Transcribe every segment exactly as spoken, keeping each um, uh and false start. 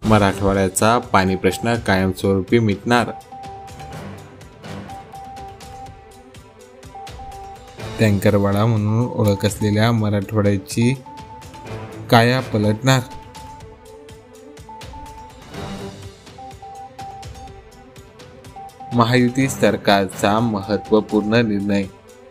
मराठवाड्याचा पाणी प्रश्न कायमस्वरूपी मिटणार? टँकरवाडा म्हणून ओळख असलेल्या मराठवाड्याची काया पलटणार? महायुती सरकारचा महत्त्वपूर्ण निर्णय.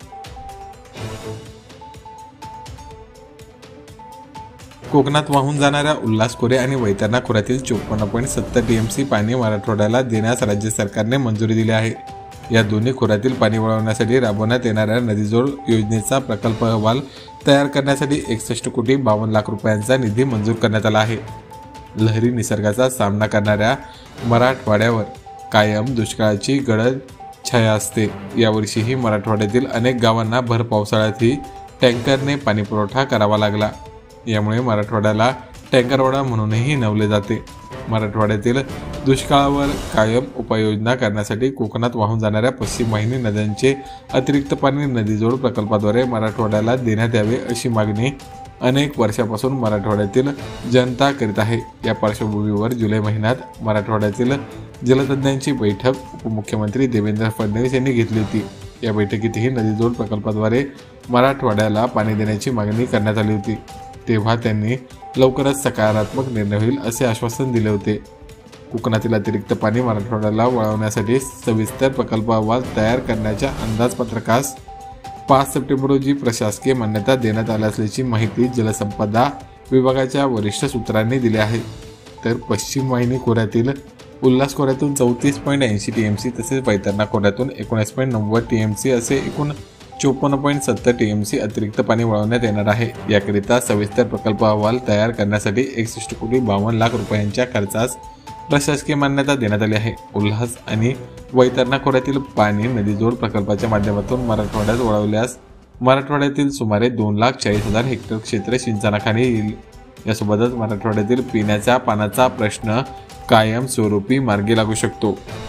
कोकणात वाहून जाणाऱ्या उल्हास खोरे आणि वैतरणा खोऱ्यातील चोपन्न पॉईंट सत्तर टीएमसी पाणी मराठवाड्याला देण्यास राज्य सरकारने मंजुरी दिली आहे. या दोन्ही खोऱ्यातील पाणी वळवण्यासाठी राबवण्यात येणाऱ्या नदीजोड योजनेचा प्रकल्प अहवाल तयार करण्यासाठी एकसष्ट कोटी बावन्न लाख रुपयांचा निधी मंजूर करण्यात आला आहे. लहरी निसर्गाचा सामना करणाऱ्या मराठवाड्यावर कायम दुष्काळाची गडद छाया असते. यावर्षीही मराठवाड्यातील अनेक गावांना भर पावसाळ्यातही टँकरने पाणीपुरवठा करावा लागला. यामुळे मराठवाड्याला टँकरवाडा म्हणूनही नवले जाते. मराठवाड्यातील दुष्काळावर कायम उपाययोजना करण्यासाठी कोकणात वाहून जाणाऱ्या पश्चिम वाहिनी नद्यांचे अतिरिक्त पाणी नदीजोड प्रकल्पाद्वारे मराठवाड्याला देण्यात यावे अशी मागणी अनेक वर्षापासून मराठवाड्यातील जनता करीत आहे. या पार्श्वभूमीवर जुलै महिन्यात मराठवाड्यातील जलतज्ञांची बैठक उपमुख्यमंत्री देवेंद्र फडणवीस यांनी घेतली होती. या बैठकीतही नदीजोड प्रकल्पाद्वारे मराठवाड्याला पाणी देण्याची मागणी करण्यात आली होती. तेव्हा त्यांनी लवकरच सकारात्मक निर्णय होईल असे आश्वासन दिले होते. कोकणातील अतिरिक्त पाणी मराठवाड्याला वळवण्यासाठी सविस्तर प्रकल्प अहवाल तयार करण्याच्या अंदाजपत्रकास पाच सप्टेंबर रोजी प्रशासकीय मान्यता देण्यात आली असल्याची माहिती जलसंपदा विभागाच्या वरिष्ठ सूत्रांनी दिली आहे. तर पश्चिम वाहिनी खोऱ्यातील उल्हास खोऱ्यातून चौतीस पॉईंट ऐंशी टी एम सी तसेच वैतरणा खोऱ्यातून एकोणीस पॉईंट नव्वद टी एम सी असे एकूण चोपन्न पॉईंट सत्तर टी एम सी अतिरिक्त पाणी वळवण्यात येणार आहे. याकरिता सविस्तर प्रकल्प अहवाल तयार करण्यासाठी एकसष्ट कोटी बावन्न लाख रुपयांच्या खर्चास प्रशासकीय मान्यता देण्यात आली आहे. उल्हास आणि वैतरणा खोऱ्यातील पाणी नदीजोड प्रकल्पाच्या माध्यमातून मराठवाड्यात वळवल्यास मराठवाड्यातील सुमारे दोन लाख चाळीस हजार हेक्टर क्षेत्र सिंचनाखाली येईल. यासोबतच मराठवाड्यातील पिण्याच्या पाण्याचा प्रश्न कायमस्वरूपी मार्गी लागू शकतो.